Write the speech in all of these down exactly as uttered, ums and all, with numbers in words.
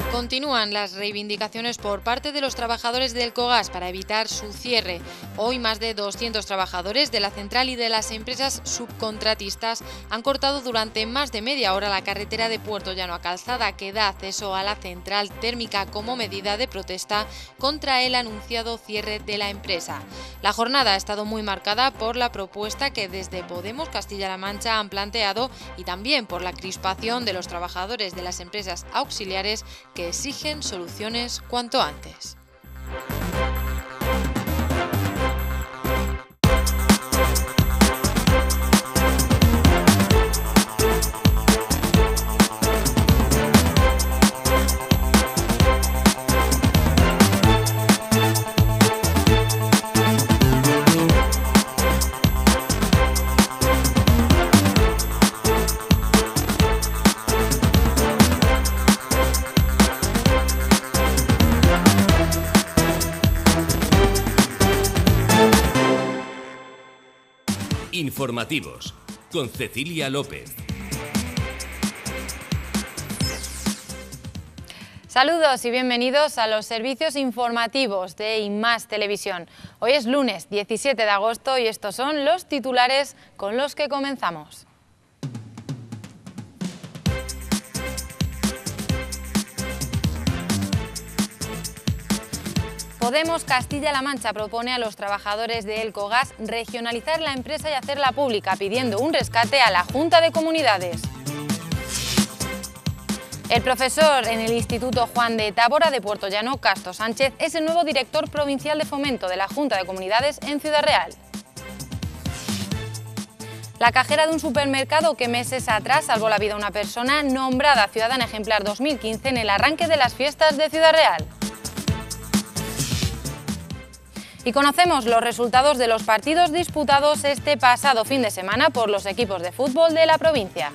Continúan las reivindicaciones por parte de los trabajadores del Elcogas para evitar su cierre. Hoy más de doscientos trabajadores de la central y de las empresas subcontratistas han cortado durante más de media hora la carretera de Puerto Llano a Calzada, que da acceso a la central térmica como medida de protesta contra el anunciado cierre de la empresa. La jornada ha estado muy marcada por la propuesta que desde Podemos Castilla-La Mancha han planteado y también por la crispación de los trabajadores de las empresas auxiliares que exigen soluciones cuanto antes. Informativos, con Cecilia López. Saludos y bienvenidos a los servicios informativos de IMAS Televisión. Hoy es lunes diecisiete de agosto y estos son los titulares con los que comenzamos. Podemos Castilla-La Mancha propone a los trabajadores de Elcogas regionalizar la empresa y hacerla pública, pidiendo un rescate a la Junta de Comunidades. El profesor en el Instituto Juan de Tábora de Puerto Llano, Casto Sánchez, es el nuevo director provincial de fomento de la Junta de Comunidades en Ciudad Real. La cajera de un supermercado que meses atrás salvó la vida a una persona nombrada Ciudadana Ejemplar dos mil quince en el arranque de las fiestas de Ciudad Real. Y conocemos los resultados de los partidos disputados este pasado fin de semana por los equipos de fútbol de la provincia.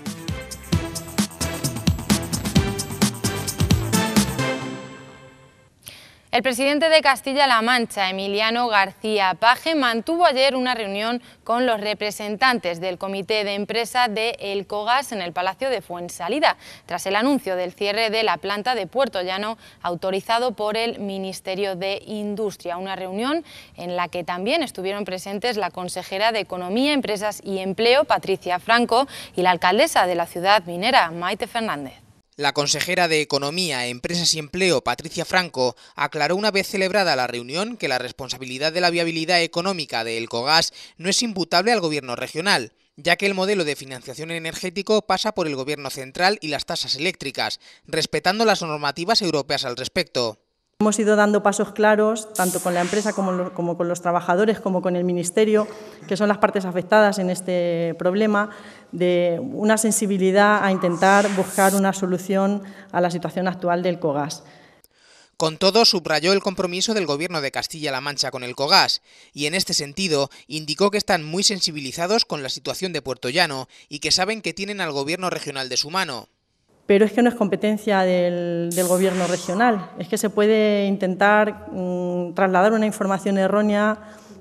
El presidente de Castilla-La Mancha, Emiliano García Paje, mantuvo ayer una reunión con los representantes del comité de empresa de Elcogas en el Palacio de Fuensalida, tras el anuncio del cierre de la planta de Puerto Llano autorizado por el Ministerio de Industria. Una reunión en la que también estuvieron presentes la consejera de Economía, Empresas y Empleo, Patricia Franco, y la alcaldesa de la ciudad minera, Maite Fernández. La consejera de Economía, Empresas y Empleo, Patricia Franco, aclaró una vez celebrada la reunión que la responsabilidad de la viabilidad económica de Elcogas no es imputable al gobierno regional, ya que el modelo de financiación energético pasa por el gobierno central y las tasas eléctricas, respetando las normativas europeas al respecto. Hemos ido dando pasos claros, tanto con la empresa como, lo, como con los trabajadores, como con el Ministerio, que son las partes afectadas en este problema, de una sensibilidad a intentar buscar una solución a la situación actual del Elcogas. Con todo, subrayó el compromiso del Gobierno de Castilla-La Mancha con Elcogas y, en este sentido, indicó que están muy sensibilizados con la situación de Puerto Llano y que saben que tienen al Gobierno regional de su mano. Pero es que no es competencia del, del Gobierno regional, es que se puede intentar mmm, trasladar una información errónea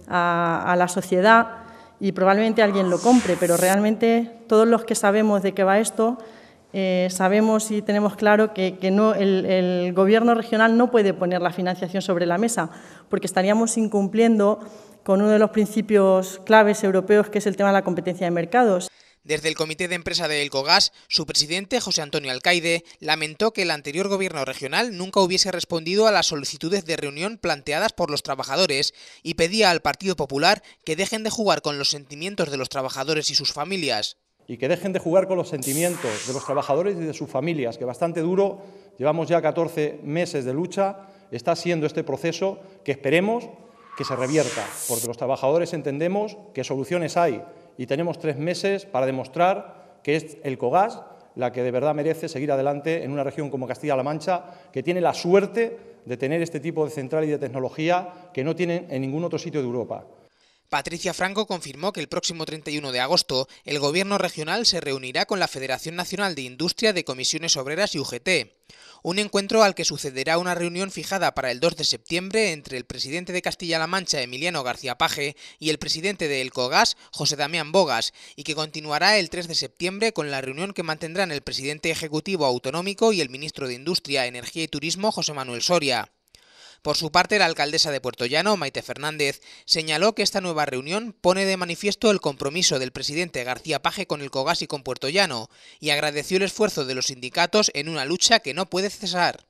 a, a la sociedad y probablemente alguien lo compre, pero realmente todos los que sabemos de qué va esto, eh, sabemos y tenemos claro que, que no, el, el Gobierno regional no puede poner la financiación sobre la mesa, porque estaríamos incumpliendo con uno de los principios claves europeos, que es el tema de la competencia de mercados. Desde el Comité de Empresa de Elcogas, su presidente, José Antonio Alcaide, lamentó que el anterior gobierno regional nunca hubiese respondido a las solicitudes de reunión planteadas por los trabajadores y pedía al Partido Popular que dejen de jugar con los sentimientos de los trabajadores y sus familias. Y que dejen de jugar con los sentimientos de los trabajadores y de sus familias, que bastante duro, llevamos ya catorce meses de lucha, está siendo este proceso que esperemos que se revierta, porque los trabajadores entendemos que soluciones hay, y tenemos tres meses para demostrar que es Elcogas la que de verdad merece seguir adelante en una región como Castilla-La Mancha, que tiene la suerte de tener este tipo de central y de tecnología que no tienen en ningún otro sitio de Europa. Patricia Franco confirmó que el próximo treinta y uno de agosto el Gobierno regional se reunirá con la Federación Nacional de Industria de Comisiones Obreras y U G T. Un encuentro al que sucederá una reunión fijada para el dos de septiembre entre el presidente de Castilla-La Mancha, Emiliano García Paje, y el presidente de Elcogas, José Damián Bogas, y que continuará el tres de septiembre con la reunión que mantendrán el presidente ejecutivo autonómico y el ministro de Industria, Energía y Turismo, José Manuel Soria. Por su parte, la alcaldesa de Puertollano, Maite Fernández, señaló que esta nueva reunión pone de manifiesto el compromiso del presidente García Paje con Elcogas y con Puertollano, y agradeció el esfuerzo de los sindicatos en una lucha que no puede cesar.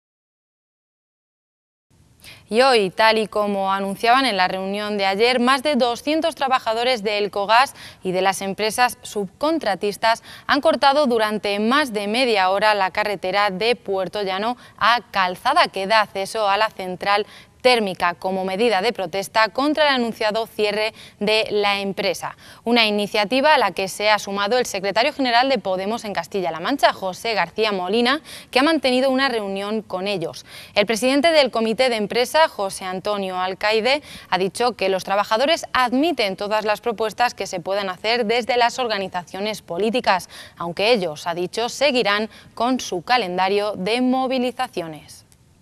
Y hoy, tal y como anunciaban en la reunión de ayer, más de doscientos trabajadores de Elcogas y de las empresas subcontratistas han cortado durante más de media hora la carretera de Puertollano a Calzada, que da acceso a la central térmica, como medida de protesta contra el anunciado cierre de la empresa. Una iniciativa a la que se ha sumado el secretario general de Podemos en Castilla-La Mancha, José García Molina, que ha mantenido una reunión con ellos. El presidente del comité de empresa, José Antonio Alcaide, ha dicho que los trabajadores admiten todas las propuestas que se puedan hacer desde las organizaciones políticas, aunque ellos, ha dicho, seguirán con su calendario de movilizaciones.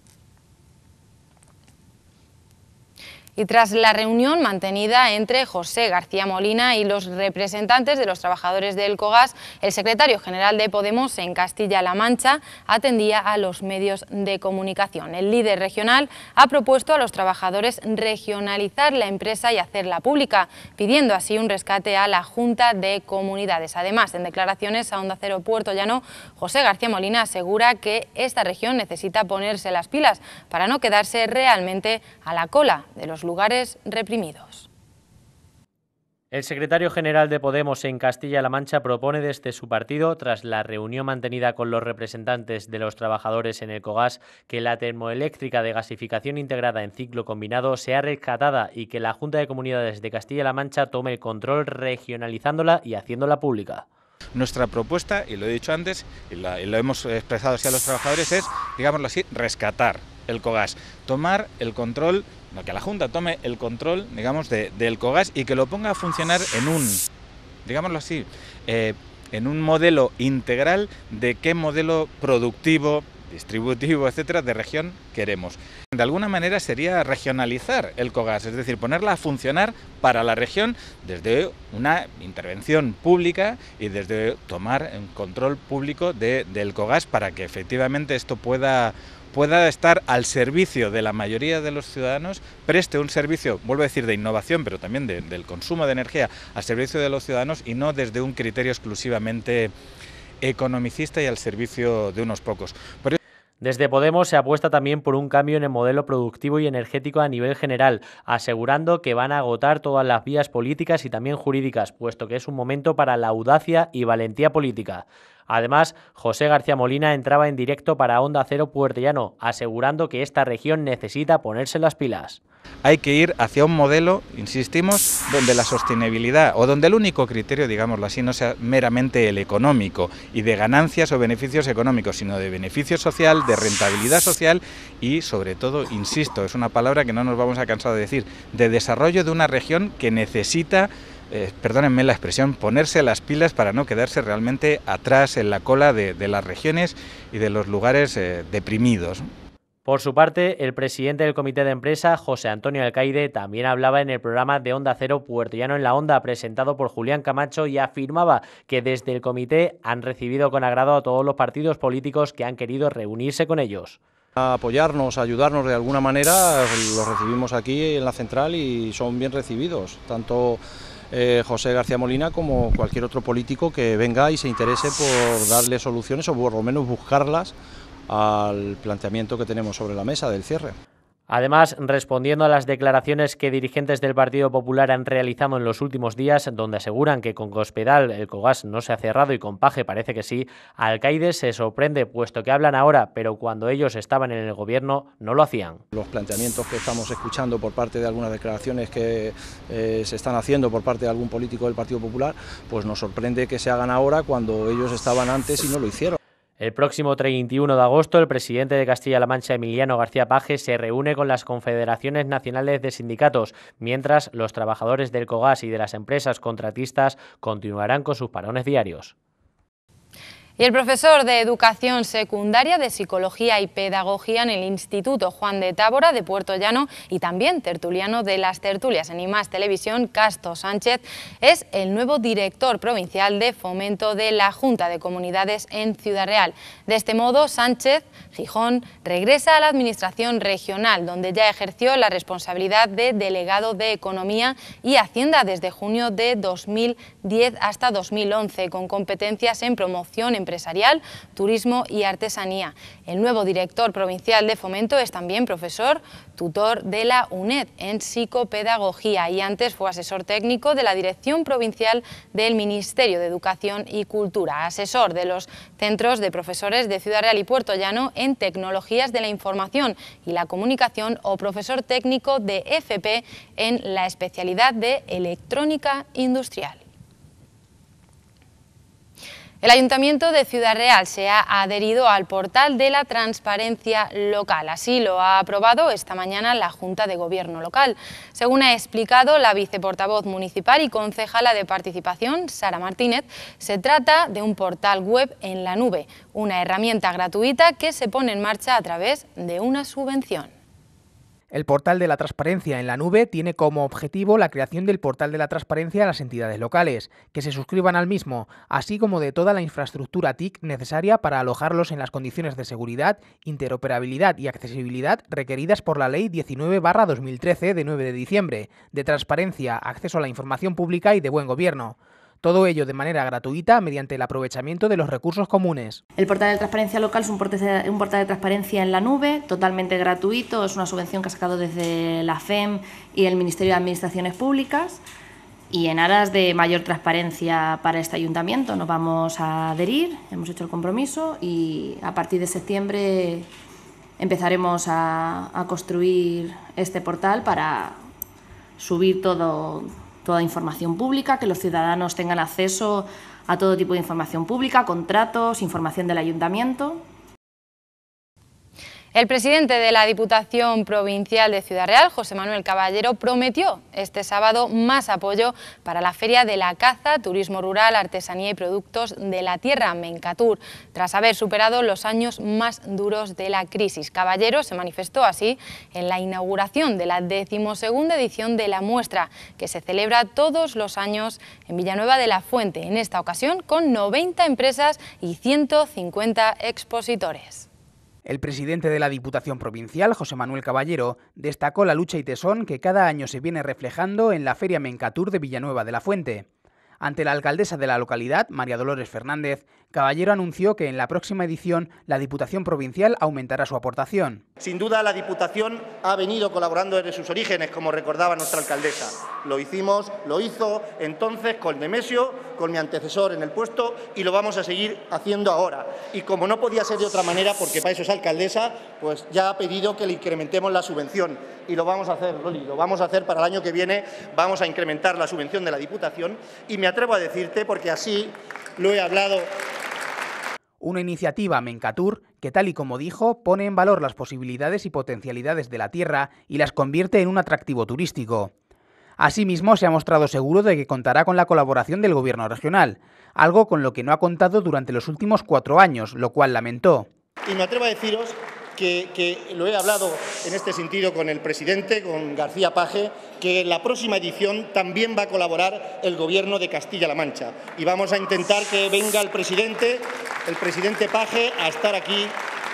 Y tras la reunión mantenida entre José García Molina y los representantes de los trabajadores de Elcogas, el secretario general de Podemos en Castilla-La Mancha atendía a los medios de comunicación. El líder regional ha propuesto a los trabajadores regionalizar la empresa y hacerla pública, pidiendo así un rescate a la Junta de Comunidades. Además, en declaraciones a Onda Cero Puertollano, José García Molina asegura que esta región necesita ponerse las pilas para no quedarse realmente a la cola de los lugares reprimidos. El secretario general de Podemos en Castilla-La Mancha propone desde su partido, tras la reunión mantenida con los representantes de los trabajadores en Elcogas, que la termoeléctrica de gasificación integrada en ciclo combinado sea rescatada y que la Junta de Comunidades de Castilla-La Mancha tome el control regionalizándola y haciéndola pública. Nuestra propuesta, y lo he dicho antes, y, la, y lo hemos expresado así a los trabajadores, es, digámoslo así, rescatar Elcogas, tomar el control, no, que la Junta tome el control, digamos, de, de Elcogas y que lo ponga a funcionar en un, digámoslo así, eh, en un modelo integral de qué modelo productivo, distributivo, etcétera, de región queremos. De alguna manera sería regionalizar Elcogas, es decir, ponerla a funcionar para la región desde una intervención pública y desde tomar un control público de, de Elcogas para que efectivamente esto pueda pueda estar al servicio de la mayoría de los ciudadanos, preste un servicio, vuelvo a decir, de innovación, pero también de, del consumo de energía al servicio de los ciudadanos y no desde un criterio exclusivamente economicista y al servicio de unos pocos. Por Desde Podemos se apuesta también por un cambio en el modelo productivo y energético a nivel general, asegurando que van a agotar todas las vías políticas y también jurídicas, puesto que es un momento para la audacia y valentía política. Además, José García Molina entraba en directo para Onda Cero Puertollano, asegurando que esta región necesita ponerse las pilas. Hay que ir hacia un modelo, insistimos, donde la sostenibilidad o donde el único criterio, digámoslo así, no sea meramente el económico y de ganancias o beneficios económicos, sino de beneficio social, de rentabilidad social y, sobre todo, insisto, es una palabra que no nos vamos a cansar de decir, de desarrollo de una región que necesita, eh, perdónenme la expresión, ponerse las pilas para no quedarse realmente atrás en la cola de, de las regiones y de los lugares eh, deprimidos. Por su parte, el presidente del comité de empresa, José Antonio Alcaide, también hablaba en el programa de Onda Cero Puertollano en la Onda, presentado por Julián Camacho, y afirmaba que desde el comité han recibido con agrado a todos los partidos políticos que han querido reunirse con ellos. A apoyarnos, a ayudarnos de alguna manera, los recibimos aquí en la central y son bien recibidos, tanto eh, José García Molina como cualquier otro político que venga y se interese por darle soluciones o por lo menos buscarlas al planteamiento que tenemos sobre la mesa del cierre. Además, respondiendo a las declaraciones que dirigentes del Partido Popular han realizado en los últimos días, donde aseguran que con Cospedal Elcogas no se ha cerrado y con Paje parece que sí, Alcaide se sorprende, puesto que hablan ahora, pero cuando ellos estaban en el gobierno no lo hacían. Los planteamientos que estamos escuchando por parte de algunas declaraciones que eh, se están haciendo por parte de algún político del Partido Popular, pues nos sorprende que se hagan ahora cuando ellos estaban antes y no lo hicieron. El próximo treinta y uno de agosto, el presidente de Castilla-La Mancha, Emiliano García Paje, se reúne con las confederaciones nacionales de sindicatos, mientras los trabajadores del Elcogas y de las empresas contratistas continuarán con sus parones diarios. Y el profesor de Educación Secundaria de Psicología y Pedagogía en el Instituto Juan de Tábora de Puerto Llano y también tertuliano de las tertulias en I más Televisión, Casto Sánchez, es el nuevo director provincial de Fomento de la Junta de Comunidades en Ciudad Real. De este modo, Sánchez Gijón regresa a la Administración regional, donde ya ejerció la responsabilidad de delegado de Economía y Hacienda desde junio de dos mil diez hasta dos mil once, con competencias en promoción empresarial, turismo y artesanía. El nuevo director provincial de Fomento es también profesor tutor de la UNED en psicopedagogía y antes fue asesor técnico de la Dirección Provincial del Ministerio de Educación y Cultura, asesor de los centros de profesores de Ciudad Real y Puerto Llano en tecnologías de la información y la comunicación o profesor técnico de F P en la especialidad de electrónica industrial. El Ayuntamiento de Ciudad Real se ha adherido al portal de la transparencia local. Así lo ha aprobado esta mañana la Junta de Gobierno local. Según ha explicado la viceportavoz municipal y concejala de participación, Sara Martínez, se trata de un portal web en la nube, una herramienta gratuita que se pone en marcha a través de una subvención. El portal de la transparencia en la nube tiene como objetivo la creación del portal de la transparencia a las entidades locales, que se suscriban al mismo, así como de toda la infraestructura T I C necesaria para alojarlos en las condiciones de seguridad, interoperabilidad y accesibilidad requeridas por la Ley diecinueve barra dos mil trece de nueve de diciembre, de transparencia, acceso a la información pública y de buen gobierno. Todo ello de manera gratuita mediante el aprovechamiento de los recursos comunes. El portal de transparencia local es un portal, un portal de transparencia en la nube, totalmente gratuito, es una subvención que ha sacado desde la F E M y el Ministerio de Administraciones Públicas y en aras de mayor transparencia para este ayuntamiento nos vamos a adherir, hemos hecho el compromiso y a partir de septiembre empezaremos a, a construir este portal para subir todo toda información pública, que los ciudadanos tengan acceso a todo tipo de información pública, contratos, información del ayuntamiento. El presidente de la Diputación Provincial de Ciudad Real, José Manuel Caballero, prometió este sábado más apoyo para la Feria de la Caza, Turismo Rural, Artesanía y Productos de la Tierra, Mencatur, tras haber superado los años más duros de la crisis. Caballero se manifestó así en la inauguración de la decimosegunda edición de la muestra, que se celebra todos los años en Villanueva de la Fuente, en esta ocasión con noventa empresas y ciento cincuenta expositores. El presidente de la Diputación Provincial, José Manuel Caballero, destacó la lucha y tesón que cada año se viene reflejando en la Feria Mencatur de Villanueva de la Fuente. Ante la alcaldesa de la localidad, María Dolores Fernández, Caballero anunció que en la próxima edición la Diputación Provincial aumentará su aportación. Sin duda la Diputación ha venido colaborando desde sus orígenes, como recordaba nuestra alcaldesa. Lo hicimos, lo hizo entonces con Nemesio, con mi antecesor en el puesto y lo vamos a seguir haciendo ahora. Y como no podía ser de otra manera, porque para eso es alcaldesa, pues ya ha pedido que le incrementemos la subvención. Y lo vamos a hacer, Loli, lo vamos a hacer para el año que viene, vamos a incrementar la subvención de la Diputación y me atrevo a decirte, porque así lo he hablado. Una iniciativa Mencatur que, tal y como dijo, pone en valor las posibilidades y potencialidades de la tierra y las convierte en un atractivo turístico. Asimismo, se ha mostrado seguro de que contará con la colaboración del Gobierno regional, algo con lo que no ha contado durante los últimos cuatro años, lo cual lamentó. Y me atrevo a deciros que, que lo he hablado en este sentido con el presidente, con García Paje, que en la próxima edición también va a colaborar el Gobierno de Castilla-La Mancha. Y vamos a intentar que venga el presidente, el presidente Paje, a estar aquí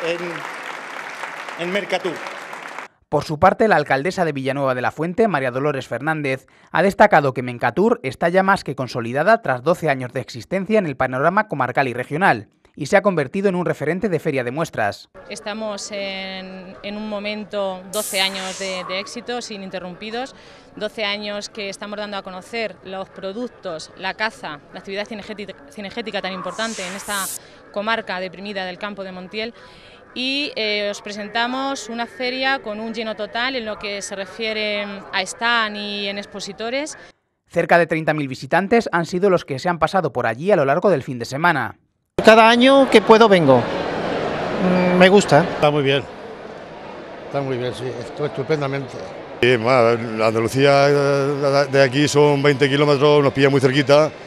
en, en Mencatur. Por su parte, la alcaldesa de Villanueva de la Fuente, María Dolores Fernández, ha destacado que Mencatur está ya más que consolidada tras doce años de existencia en el panorama comarcal y regional y se ha convertido en un referente de feria de muestras. Estamos en, en un momento, doce años de, de éxitos ininterrumpidos, doce años que estamos dando a conocer los productos, la caza, la actividad cinegética, cinegética tan importante en esta comarca deprimida del Campo de Montiel. Y eh, os presentamos una feria con un lleno total en lo que se refiere a stand y en expositores. Cerca de treinta mil visitantes han sido los que se han pasado por allí a lo largo del fin de semana. Cada año que puedo vengo, mm, me gusta. Está muy bien, está muy bien, sí, esto estupendamente. Sí, bueno, Andalucía de aquí son veinte kilómetros, nos pilla muy cerquita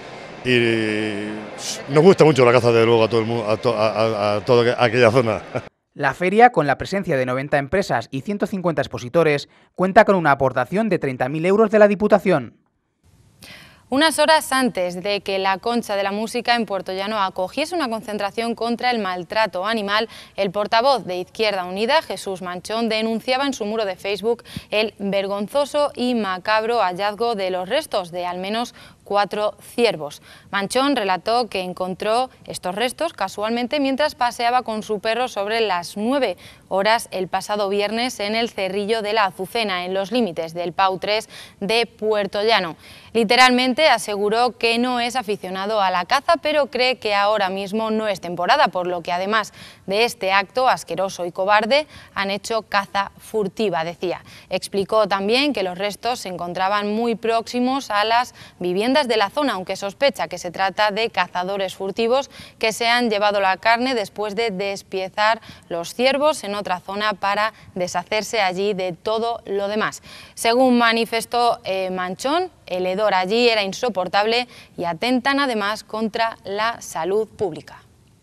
y nos gusta mucho la caza, de luego, a todo el mundo, a, to, a, a, a toda aquella zona. La feria, con la presencia de noventa empresas y ciento cincuenta expositores, cuenta con una aportación de treinta mil euros de la Diputación. Unas horas antes de que la Concha de la Música en Puertollano acogiese una concentración contra el maltrato animal, el portavoz de Izquierda Unida, Jesús Manchón, denunciaba en su muro de Facebook el vergonzoso y macabro hallazgo de los restos de al menos cuatro ciervos. Manchón relató que encontró estos restos casualmente mientras paseaba con su perro sobre las nueve horas el pasado viernes en el Cerrillo de la Azucena, en los límites del Pau tres de Puertollano. Literalmente aseguró que no es aficionado a la caza, pero cree que ahora mismo no es temporada, por lo que además de este acto asqueroso y cobarde han hecho caza furtiva, decía. Explicó también que los restos se encontraban muy próximos a las viviendas de la zona, aunque sospecha que se trata de cazadores furtivos que se han llevado la carne después de despiezar los ciervos en otra zona para deshacerse allí de todo lo demás. Según manifestó eh, Manchón, el hedor allí era insoportable y atentan además contra la salud pública.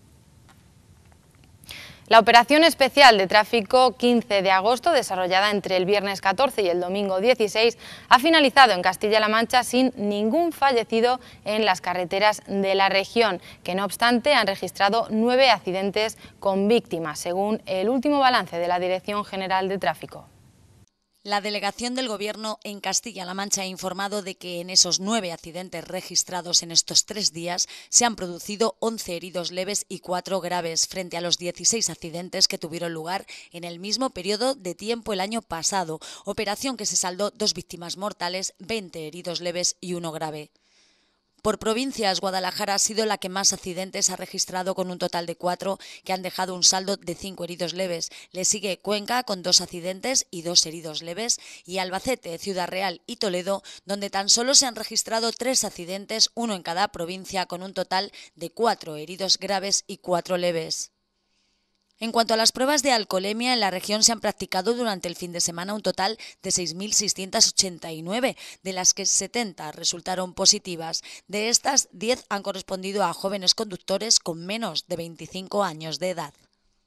La operación especial de tráfico quince de agosto, desarrollada entre el viernes catorce y el domingo dieciséis, ha finalizado en Castilla-La Mancha sin ningún fallecido en las carreteras de la región, que no obstante han registrado nueve accidentes con víctimas, según el último balance de la Dirección General de Tráfico. La delegación del Gobierno en Castilla-La Mancha ha informado de que en esos nueve accidentes registrados en estos tres días se han producido once heridos leves y cuatro graves, frente a los dieciséis accidentes que tuvieron lugar en el mismo periodo de tiempo el año pasado, operación que se saldó dos víctimas mortales, veinte heridos leves y uno grave. Por provincias, Guadalajara ha sido la que más accidentes ha registrado, con un total de cuatro que han dejado un saldo de cinco heridos leves. Le sigue Cuenca con dos accidentes y dos heridos leves, y Albacete, Ciudad Real y Toledo, donde tan solo se han registrado tres accidentes, uno en cada provincia, con un total de cuatro heridos graves y cuatro leves. En cuanto a las pruebas de alcoholemia, en la región se han practicado durante el fin de semana un total de seis mil seiscientas ochenta y nueve, de las que setenta resultaron positivas. De estas, diez han correspondido a jóvenes conductores con menos de veinticinco años de edad.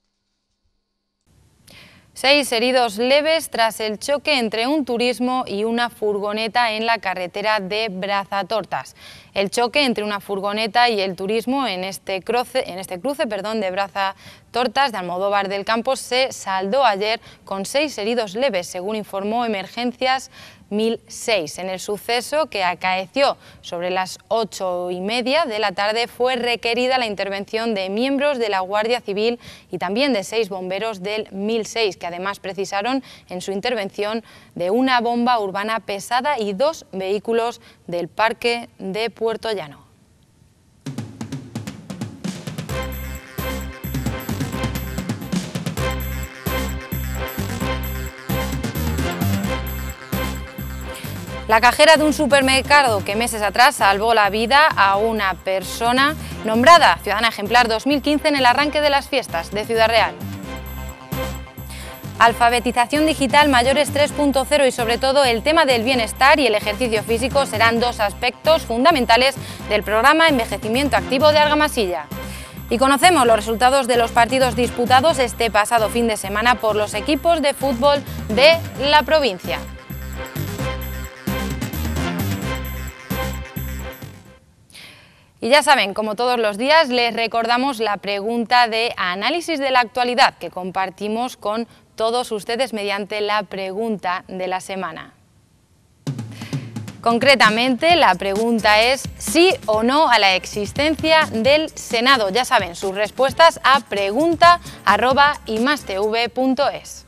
Seis heridos leves tras el choque entre un turismo y una furgoneta en la carretera de Brazatortas. El choque entre una furgoneta y el turismo en este cruce, en este cruce perdón, de Brazatortas de Almodóvar del Campo se saldó ayer con seis heridos leves, según informó Emergencias mil seis. En el suceso, que acaeció sobre las ocho y media de la tarde, fue requerida la intervención de miembros de la Guardia Civil y también de seis bomberos del mil seis, que además precisaron en su intervención de una bomba urbana pesada y dos vehículos del Parque de Puertollano. La cajera de un supermercado que meses atrás salvó la vida a una persona nombrada Ciudadana Ejemplar dos mil quince en el arranque de las fiestas de Ciudad Real. Alfabetización digital, mayores tres punto cero y sobre todo el tema del bienestar y el ejercicio físico serán dos aspectos fundamentales del programa Envejecimiento Activo de Argamasilla. Y conocemos los resultados de los partidos disputados este pasado fin de semana por los equipos de fútbol de la provincia. Y ya saben, como todos los días, les recordamos la pregunta de análisis de la actualidad que compartimos con todos ustedes mediante la pregunta de la semana. Concretamente, la pregunta es sí o no a la existencia del Senado. Ya saben, sus respuestas a pregunta arroba imastv punto es.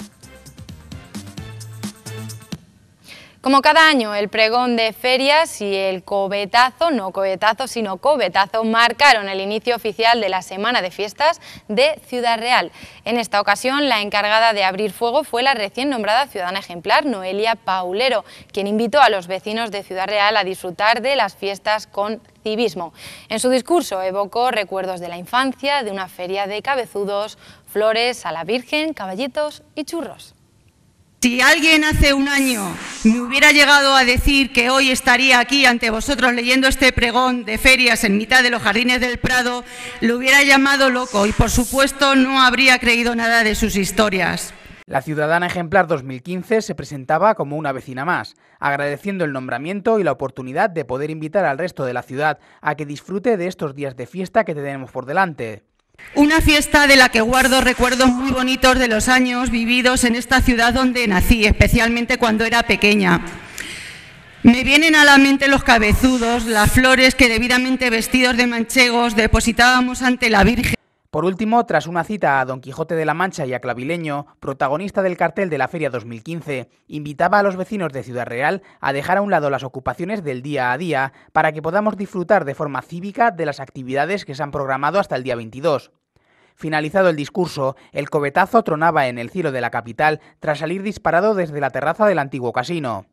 Como cada año, el pregón de ferias y el cobetazo, no cohetazo, sino cobetazo, marcaron el inicio oficial de la Semana de Fiestas de Ciudad Real. En esta ocasión, la encargada de abrir fuego fue la recién nombrada Ciudadana Ejemplar, Noelia Paulero, quien invitó a los vecinos de Ciudad Real a disfrutar de las fiestas con civismo. En su discurso evocó recuerdos de la infancia, de una feria de cabezudos, flores a la Virgen, caballitos y churros. Si alguien hace un año me hubiera llegado a decir que hoy estaría aquí ante vosotros leyendo este pregón de ferias en mitad de los jardines del Prado, lo hubiera llamado loco y, por supuesto, no habría creído nada de sus historias. La Ciudadana Ejemplar dos mil quince se presentaba como una vecina más, agradeciendo el nombramiento y la oportunidad de poder invitar al resto de la ciudad a que disfrute de estos días de fiesta que tenemos por delante. Una fiesta de la que guardo recuerdos muy bonitos de los años vividos en esta ciudad donde nací, especialmente cuando era pequeña. Me vienen a la mente los cabezudos, las flores que debidamente vestidos de manchegos depositábamos ante la Virgen. Por último, tras una cita a Don Quijote de la Mancha y a Clavileño, protagonista del cartel de la Feria dos mil quince, invitaba a los vecinos de Ciudad Real a dejar a un lado las ocupaciones del día a día para que podamos disfrutar de forma cívica de las actividades que se han programado hasta el día veintidós. Finalizado el discurso, el cobetazo tronaba en el cielo de la capital tras salir disparado desde la terraza del antiguo casino.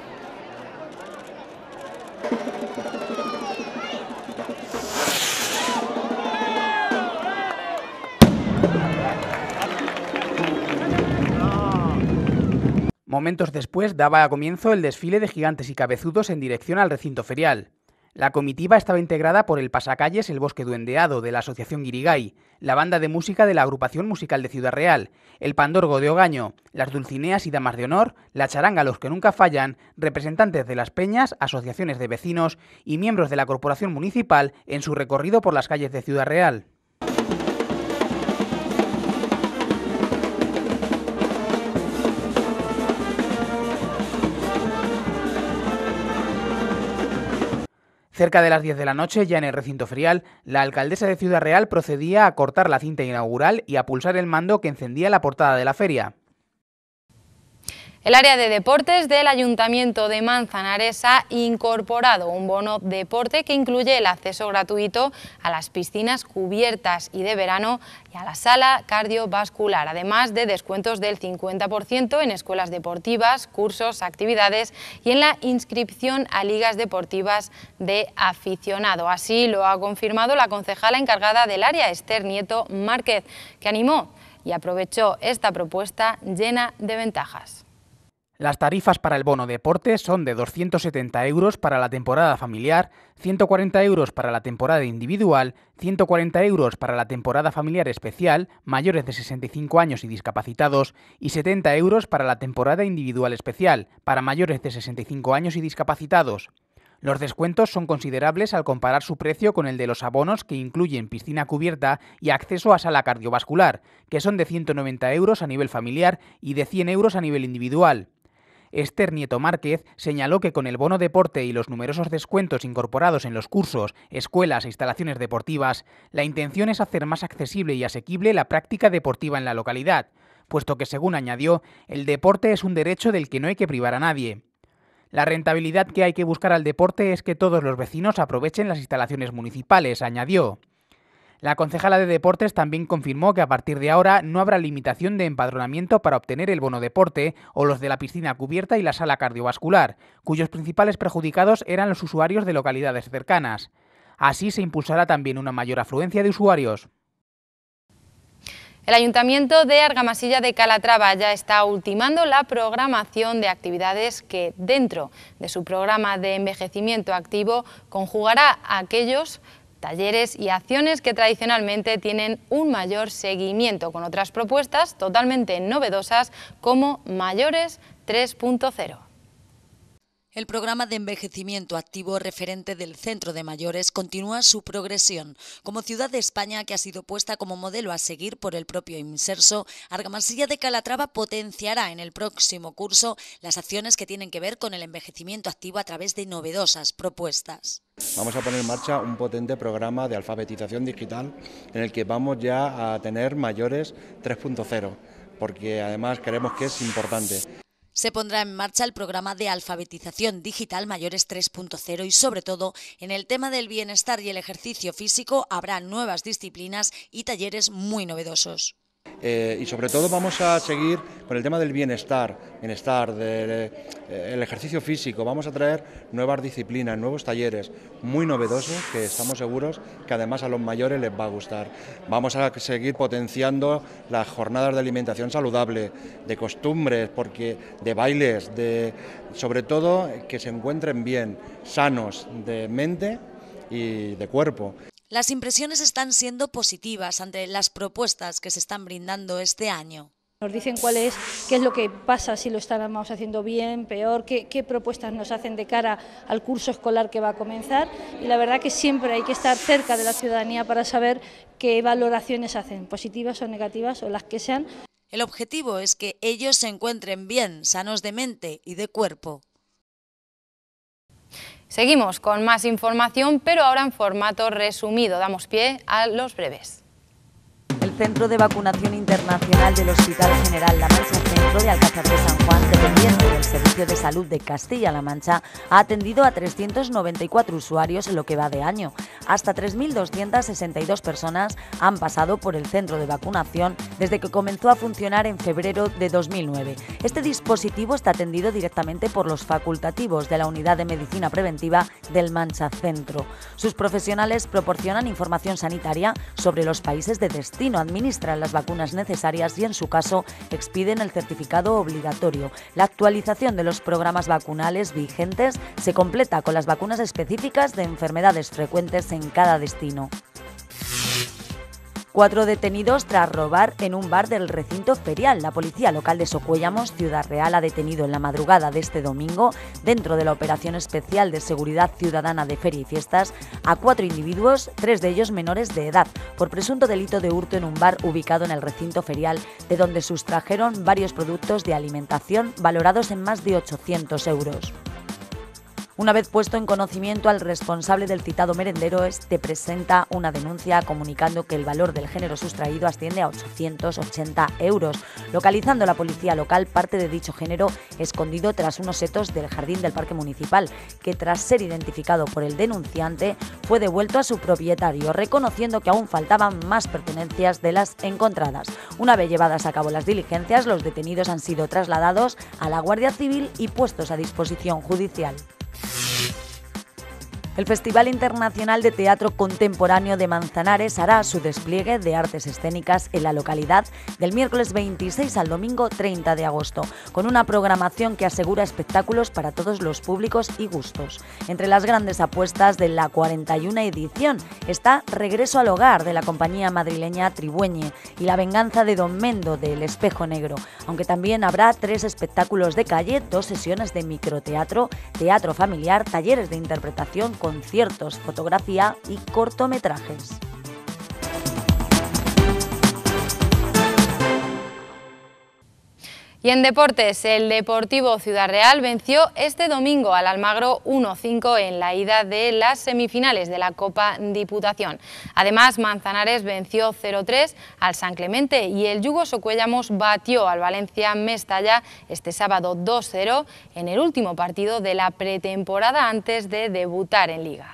Momentos después daba comienzo el desfile de gigantes y cabezudos en dirección al recinto ferial. La comitiva estaba integrada por el pasacalles El Bosque Duendeado de la Asociación Guirigay, la banda de música de la Agrupación Musical de Ciudad Real, el Pandorgo de Ogaño, las Dulcineas y Damas de Honor, la Charanga Los que Nunca Fallan, representantes de las peñas, asociaciones de vecinos y miembros de la Corporación Municipal en su recorrido por las calles de Ciudad Real. Cerca de las diez de la noche, ya en el recinto ferial, la alcaldesa de Ciudad Real procedía a cortar la cinta inaugural y a pulsar el mando que encendía la portada de la feria. El área de deportes del Ayuntamiento de Manzanares ha incorporado un bono deporte que incluye el acceso gratuito a las piscinas cubiertas y de verano y a la sala cardiovascular, además de descuentos del cincuenta por ciento en escuelas deportivas, cursos, actividades y en la inscripción a ligas deportivas de aficionado. Así lo ha confirmado la concejala encargada del área, Esther Nieto Márquez, que animó y aprovechó esta propuesta llena de ventajas. Las tarifas para el bono deporte son de doscientos setenta euros para la temporada familiar, ciento cuarenta euros para la temporada individual, ciento cuarenta euros para la temporada familiar especial, mayores de sesenta y cinco años y discapacitados, y setenta euros para la temporada individual especial, para mayores de sesenta y cinco años y discapacitados. Los descuentos son considerables al comparar su precio con el de los abonos que incluyen piscina cubierta y acceso a sala cardiovascular, que son de ciento noventa euros a nivel familiar y de cien euros a nivel individual. Esther Nieto Márquez señaló que con el bono deporte y los numerosos descuentos incorporados en los cursos, escuelas e instalaciones deportivas, la intención es hacer más accesible y asequible la práctica deportiva en la localidad, puesto que, según añadió, el deporte es un derecho del que no hay que privar a nadie. La rentabilidad que hay que buscar al deporte es que todos los vecinos aprovechen las instalaciones municipales, añadió. La concejala de Deportes también confirmó que a partir de ahora no habrá limitación de empadronamiento para obtener el bono deporte o los de la piscina cubierta y la sala cardiovascular, cuyos principales perjudicados eran los usuarios de localidades cercanas. Así se impulsará también una mayor afluencia de usuarios. El Ayuntamiento de Argamasilla de Calatrava ya está ultimando la programación de actividades que, dentro de su programa de envejecimiento activo, conjugará a aquellos talleres y acciones que tradicionalmente tienen un mayor seguimiento, con otras propuestas totalmente novedosas como Mayores tres punto cero. El programa de envejecimiento activo referente del Centro de Mayores continúa su progresión. Como ciudad de España que ha sido puesta como modelo a seguir por el propio Imserso, Argamasilla de Calatrava potenciará en el próximo curso las acciones que tienen que ver con el envejecimiento activo a través de novedosas propuestas. Vamos a poner en marcha un potente programa de alfabetización digital en el que vamos ya a tener Mayores tres punto cero, porque además creemos que es importante. Se pondrá en marcha el programa de alfabetización digital Mayores tres punto cero y, sobre todo, en el tema del bienestar y el ejercicio físico habrá nuevas disciplinas y talleres muy novedosos. Eh, y sobre todo vamos a seguir con el tema del bienestar, bienestar, del eh, ejercicio físico. Vamos a traer nuevas disciplinas, nuevos talleres muy novedosos que estamos seguros que además a los mayores les va a gustar. Vamos a seguir potenciando las jornadas de alimentación saludable, de costumbres, porque de bailes, de sobre todo que se encuentren bien, sanos de mente y de cuerpo. Las impresiones están siendo positivas ante las propuestas que se están brindando este año. Nos dicen cuál es, qué es lo que pasa, si lo estamos haciendo bien, peor, qué, qué propuestas nos hacen de cara al curso escolar que va a comenzar, y la verdad que siempre hay que estar cerca de la ciudadanía para saber qué valoraciones hacen, positivas o negativas o las que sean. El objetivo es que ellos se encuentren bien, sanos de mente y de cuerpo. Seguimos con más información, pero ahora en formato resumido. Damos pie a los breves. El Centro de Vacunación Internacional del Hospital General La Mancha Centro de Alcázar de San Juan, dependiente del Servicio de Salud de Castilla-La Mancha, ha atendido a trescientos noventa y cuatro usuarios en lo que va de año. Hasta tres mil doscientas sesenta y dos personas han pasado por el centro de vacunación desde que comenzó a funcionar en febrero de dos mil nueve. Este dispositivo está atendido directamente por los facultativos de la Unidad de Medicina Preventiva del Mancha Centro. Sus profesionales proporcionan información sanitaria sobre los países de destino, administran las vacunas necesarias y, en su caso, expiden el certificado obligatorio. La actualización de los programas vacunales vigentes se completa con las vacunas específicas de enfermedades frecuentes en cada destino. Cuatro detenidos tras robar en un bar del recinto ferial. La policía local de Socuéllamos, Ciudad Real, ha detenido en la madrugada de este domingo, dentro de la operación especial de seguridad ciudadana de Feria y Fiestas, a cuatro individuos, tres de ellos menores de edad, por presunto delito de hurto en un bar ubicado en el recinto ferial, de donde sustrajeron varios productos de alimentación valorados en más de ochocientos euros. Una vez puesto en conocimiento al responsable del citado merendero, este presenta una denuncia comunicando que el valor del género sustraído asciende a ochocientos ochenta euros, localizando la policía local parte de dicho género escondido tras unos setos del jardín del parque municipal, que tras ser identificado por el denunciante fue devuelto a su propietario, reconociendo que aún faltaban más pertenencias de las encontradas. Una vez llevadas a cabo las diligencias, los detenidos han sido trasladados a la Guardia Civil y puestos a disposición judicial. El Festival Internacional de Teatro Contemporáneo de Manzanares hará su despliegue de artes escénicas en la localidad del miércoles veintiséis al domingo treinta de agosto, con una programación que asegura espectáculos para todos los públicos y gustos. Entre las grandes apuestas de la cuarenta y una edición está Regreso al Hogar, de la compañía madrileña Tribueñe, y La Venganza de Don Mendo, de El Espejo Negro, aunque también habrá tres espectáculos de calle, dos sesiones de microteatro, teatro familiar, talleres de interpretación, conciertos, fotografía y cortometrajes. Y en deportes, el Deportivo Ciudad Real venció este domingo al Almagro uno cinco en la ida de las semifinales de la Copa Diputación. Además, Manzanares venció cero tres al San Clemente y el Yugo Socuéllamos batió al Valencia Mestalla este sábado dos cero en el último partido de la pretemporada antes de debutar en Liga.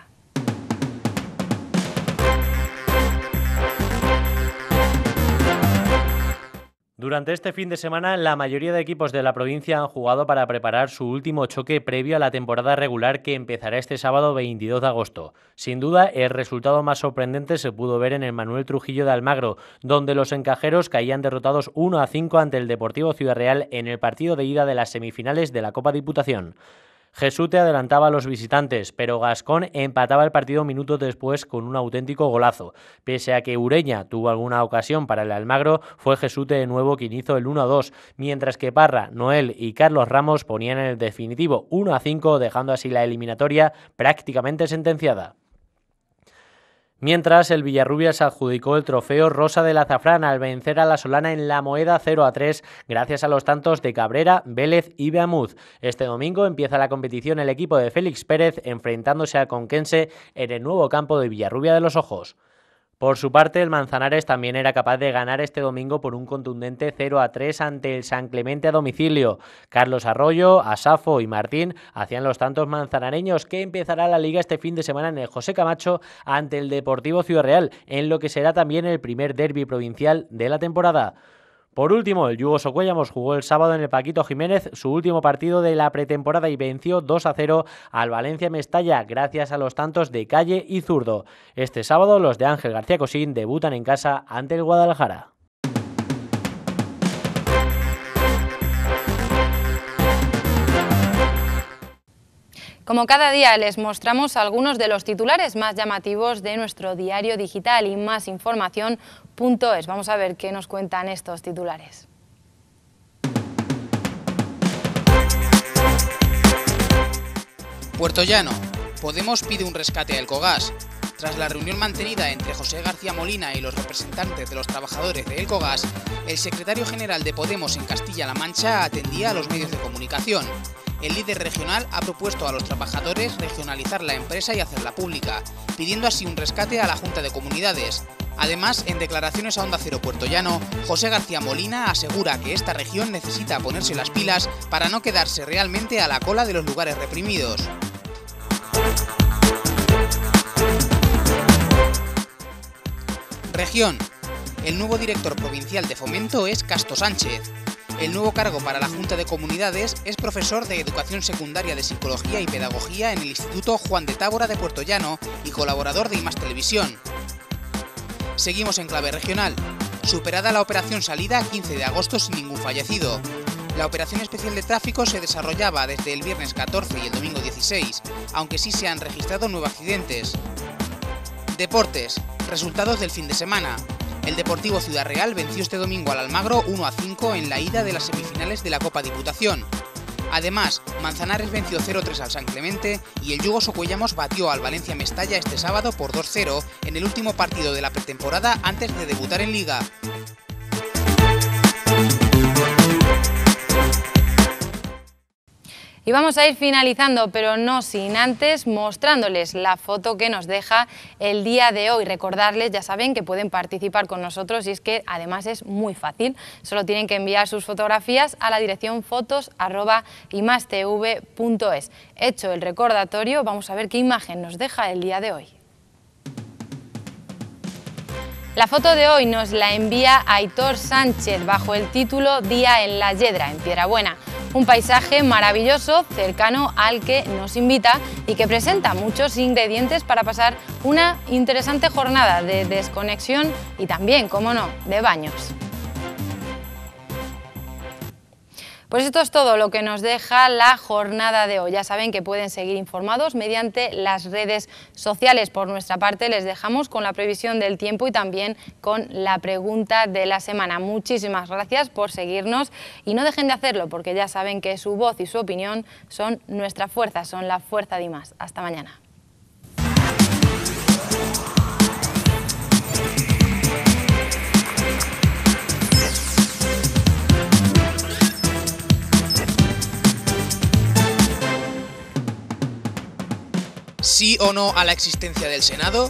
Durante este fin de semana, la mayoría de equipos de la provincia han jugado para preparar su último choque previo a la temporada regular que empezará este sábado veintidós de agosto. Sin duda, el resultado más sorprendente se pudo ver en el Manuel Trujillo de Almagro, donde los encajeros caían derrotados uno a cinco ante el Deportivo Ciudad Real en el partido de ida de las semifinales de la Copa Diputación. Jesute adelantaba a los visitantes, pero Gascón empataba el partido minutos después con un auténtico golazo. Pese a que Ureña tuvo alguna ocasión para el Almagro, fue Jesute de nuevo quien hizo el uno a dos, mientras que Parra, Noel y Carlos Ramos ponían el definitivo uno a cinco, dejando así la eliminatoria prácticamente sentenciada. Mientras, el Villarrubias adjudicó el trofeo Rosa del Azafrán al vencer a la Solana en La Moeda cero a tres gracias a los tantos de Cabrera, Vélez y Beamuz. Este domingo empieza la competición el equipo de Félix Pérez enfrentándose al Conquense en el nuevo campo de Villarrubia de los Ojos. Por su parte, el Manzanares también era capaz de ganar este domingo por un contundente cero a tres ante el San Clemente a domicilio. Carlos Arroyo, Asafo y Martín hacían los tantos manzanareños, que empezará la Liga este fin de semana en el José Camacho ante el Deportivo Ciudad Real, en lo que será también el primer derbi provincial de la temporada. Por último, el Yugo Socuellamos jugó el sábado en el Paquito Jiménez su último partido de la pretemporada y venció dos a cero al Valencia Mestalla gracias a los tantos de Calle y Zurdo. Este sábado los de Ángel García Cosín debutan en casa ante el Guadalajara. Como cada día les mostramos algunos de los titulares más llamativos de nuestro diario digital y más información punto es. Vamos a ver qué nos cuentan estos titulares. Puertollano. Podemos pide un rescate a Elcogas. Tras la reunión mantenida entre José García Molina y los representantes de los trabajadores de Elcogas, el secretario general de Podemos en Castilla-La Mancha atendía a los medios de comunicación. El líder regional ha propuesto a los trabajadores regionalizar la empresa y hacerla pública, pidiendo así un rescate a la Junta de Comunidades. Además, en declaraciones a Onda Cero Puertollano, José García Molina asegura que esta región necesita ponerse las pilas para no quedarse realmente a la cola de los lugares reprimidos. Región. El nuevo director provincial de Fomento es Casto Sánchez. El nuevo cargo para la Junta de Comunidades es profesor de Educación Secundaria de Psicología y Pedagogía en el Instituto Juan de Tábora de Puertollano y colaborador de I más Televisión. Seguimos en clave regional. Superada la operación salida quince de agosto sin ningún fallecido. La operación especial de tráfico se desarrollaba desde el viernes catorce y el domingo dieciséis, aunque sí se han registrado nueve accidentes. Deportes. Resultados del fin de semana. El Deportivo Ciudad Real venció este domingo al Almagro uno a cinco en la ida de las semifinales de la Copa Diputación. Además, Manzanares venció cero a tres al San Clemente y el Yugo Socuellamos batió al Valencia Mestalla este sábado por dos cero en el último partido de la pretemporada antes de debutar en Liga. Y vamos a ir finalizando, pero no sin antes mostrándoles la foto que nos deja el día de hoy. Recordarles, ya saben, que pueden participar con nosotros y es que además es muy fácil. Solo tienen que enviar sus fotografías a la dirección fotos arroba imastv punto es. Hecho el recordatorio, vamos a ver qué imagen nos deja el día de hoy. La foto de hoy nos la envía Aitor Sánchez bajo el título Día en la Yedra, en Piedrabuena. Un paisaje maravilloso, cercano al que nos invita y que presenta muchos ingredientes para pasar una interesante jornada de desconexión y también, como no, de baños. Pues esto es todo lo que nos deja la jornada de hoy. Ya saben que pueden seguir informados mediante las redes sociales. Por nuestra parte les dejamos con la previsión del tiempo y también con la pregunta de la semana. Muchísimas gracias por seguirnos y no dejen de hacerlo porque ya saben que su voz y su opinión son nuestra fuerza, son la fuerza de I más. Hasta mañana. ¿Sí o no a la existencia del Senado?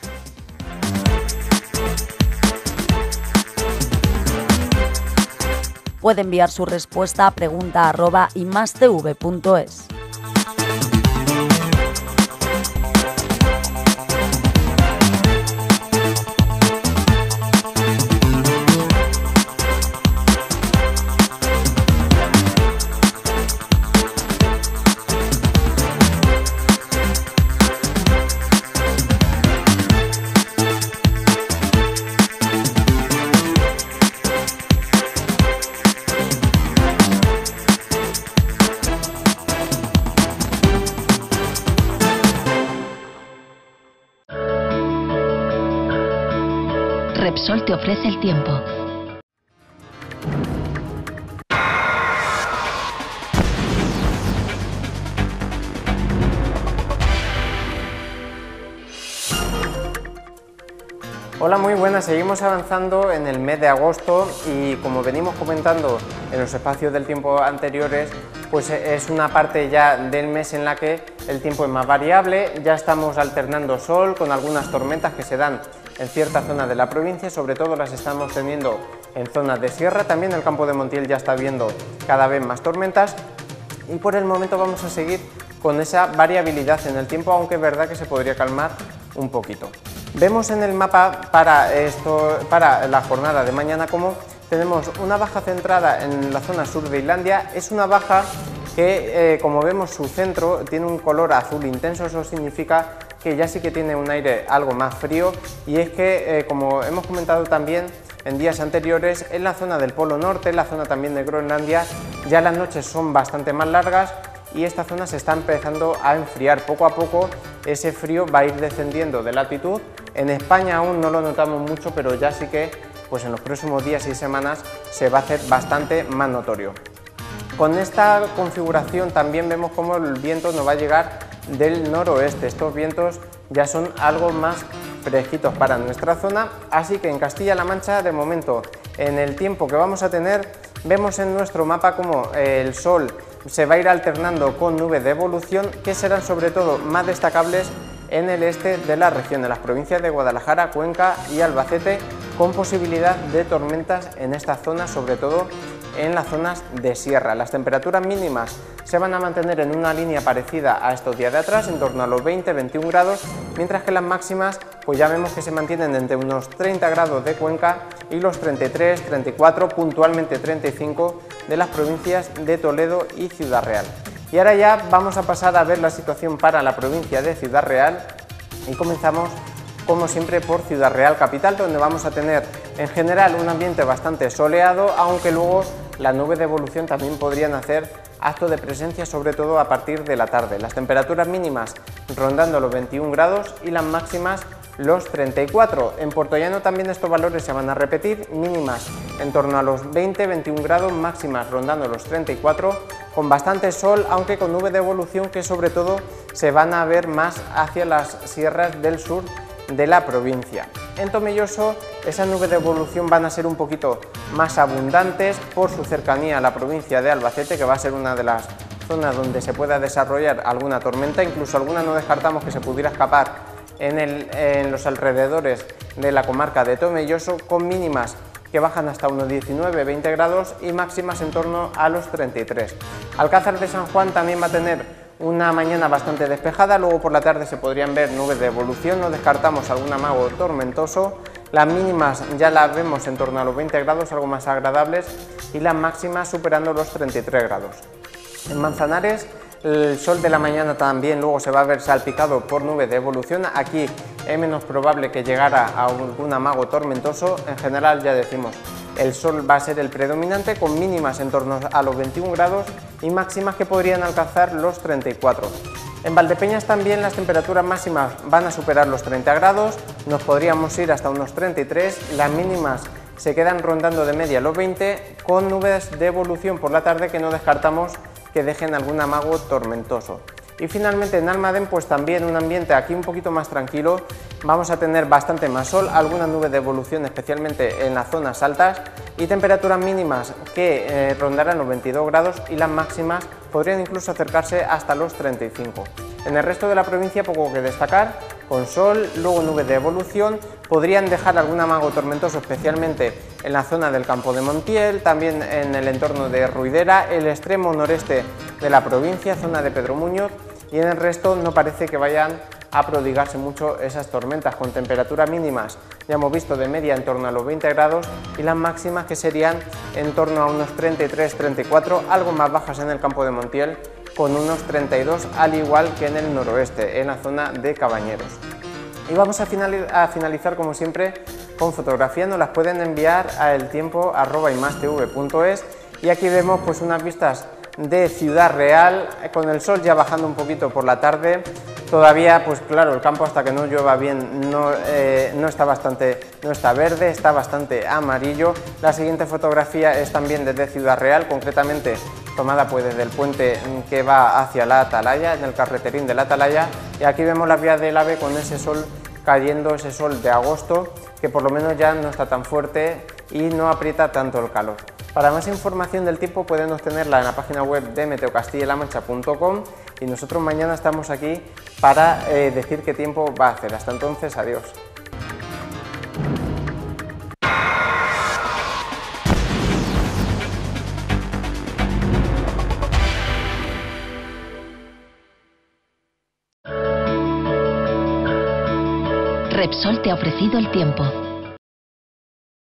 Puede enviar su respuesta a pregunta arroba imastv punto es. Repsol te ofrece el tiempo. Hola, muy buenas. Seguimos avanzando en el mes de agosto y como venimos comentando en los espacios del tiempo anteriores, pues es una parte ya del mes en la que el tiempo es más variable. Ya estamos alternando sol con algunas tormentas que se dan en ciertas zonas de la provincia, sobre todo las estamos teniendo en zonas de sierra. También el campo de Montiel ya está viendo cada vez más tormentas y por el momento vamos a seguir con esa variabilidad en el tiempo, aunque es verdad que se podría calmar un poquito. Vemos en el mapa para, esto, para la jornada de mañana como tenemos una baja centrada en la zona sur de Islandia. Es una baja que, eh, como vemos, su centro tiene un color azul intenso. Eso significa que ya sí que tiene un aire algo más frío, y es que, eh, como hemos comentado también en días anteriores, en la zona del Polo Norte, en la zona también de Groenlandia, ya las noches son bastante más largas y esta zona se está empezando a enfriar. Poco a poco ese frío va a ir descendiendo de latitud. En España aún no lo notamos mucho, pero ya sí que pues en los próximos días y semanas se va a hacer bastante más notorio. Con esta configuración también vemos cómo el viento nos va a llegar del noroeste. Estos vientos ya son algo más fresquitos para nuestra zona, así que en Castilla-La Mancha, de momento, en el tiempo que vamos a tener, vemos en nuestro mapa como el sol se va a ir alternando con nubes de evolución, que serán sobre todo más destacables en el este de la región, en las provincias de Guadalajara, Cuenca y Albacete, con posibilidad de tormentas en esta zona, sobre todo en las zonas de sierra. Las temperaturas mínimas se van a mantener en una línea parecida a estos días de atrás, en torno a los veinte a veintiún grados, mientras que las máximas pues ya vemos que se mantienen entre unos treinta grados de Cuenca y los treinta y tres, treinta y cuatro, puntualmente treinta y cinco de las provincias de Toledo y Ciudad Real. Y ahora ya vamos a pasar a ver la situación para la provincia de Ciudad Real y comenzamos como siempre por Ciudad Real capital, donde vamos a tener en general un ambiente bastante soleado, aunque luego las nubes de evolución también podrían hacer acto de presencia, sobre todo a partir de la tarde. Las temperaturas mínimas rondando los veintiún grados y las máximas los treinta y cuatro. En Puertollano también estos valores se van a repetir, mínimas en torno a los veinte a veintiún grados, máximas rondando los treinta y cuatro, con bastante sol, aunque con nubes de evolución que sobre todo se van a ver más hacia las sierras del sur de la provincia. En Tomelloso esas nubes de evolución van a ser un poquito más abundantes por su cercanía a la provincia de Albacete, que va a ser una de las zonas donde se pueda desarrollar alguna tormenta, incluso alguna no descartamos que se pudiera escapar en, el, en los alrededores de la comarca de Tomelloso, con mínimas que bajan hasta unos diecinueve a veinte grados y máximas en torno a los treinta y tres. Alcázar de San Juan también va a tener una mañana bastante despejada, luego por la tarde se podrían ver nubes de evolución, no descartamos algún amago tormentoso. Las mínimas ya las vemos en torno a los veinte grados, algo más agradables, y las máximas superando los treinta y tres grados. En Manzanares el sol de la mañana también luego se va a ver salpicado por nubes de evolución. Aquí es menos probable que llegara a algún amago tormentoso. En general, ya decimos, el sol va a ser el predominante, con mínimas en torno a los veintiún grados y máximas que podrían alcanzar los treinta y cuatro. En Valdepeñas también las temperaturas máximas van a superar los treinta grados, nos podríamos ir hasta unos treinta y tres, las mínimas se quedan rondando de media los veinte, con nubes de evolución por la tarde que no descartamos que dejen algún amago tormentoso. Y finalmente en Almadén pues también un ambiente aquí un poquito más tranquilo, vamos a tener bastante más sol, algunas nubes de evolución especialmente en las zonas altas y temperaturas mínimas que eh, rondarán los veintidós grados y las máximas podrían incluso acercarse hasta los treinta y cinco. En el resto de la provincia poco que destacar, con sol, luego nubes de evolución, podrían dejar algún amago tormentoso especialmente en la zona del campo de Montiel, también en el entorno de Ruidera, el extremo noreste de la provincia, zona de Pedro Muñoz, y en el resto no parece que vayan a prodigarse mucho esas tormentas, con temperaturas mínimas ya hemos visto de media en torno a los veinte grados y las máximas que serían en torno a unos treinta y tres a treinta y cuatro, algo más bajas en el campo de Montiel, con unos treinta y dos, al igual que en el noroeste, en la zona de Cabañeros. Y vamos a, finali a finalizar como siempre con fotografías, nos las pueden enviar a eltiempo arroba imastv punto es, y aquí vemos pues unas vistas de Ciudad Real, con el sol ya bajando un poquito por la tarde. Todavía, pues claro, el campo hasta que no llueva bien no, eh, no, está bastante, no está verde, está bastante amarillo. La siguiente fotografía es también desde Ciudad Real, concretamente tomada pues desde el puente que va hacia la Atalaya, en el carreterín de la Atalaya, y aquí vemos las vías del AVE con ese sol cayendo, ese sol de agosto, que por lo menos ya no está tan fuerte y no aprieta tanto el calor. Para más información del tiempo pueden obtenerla en la página web de meteo castilla la mancha punto com y nosotros mañana estamos aquí para eh, decir qué tiempo va a hacer. Hasta entonces, adiós. Repsol te ha ofrecido el tiempo.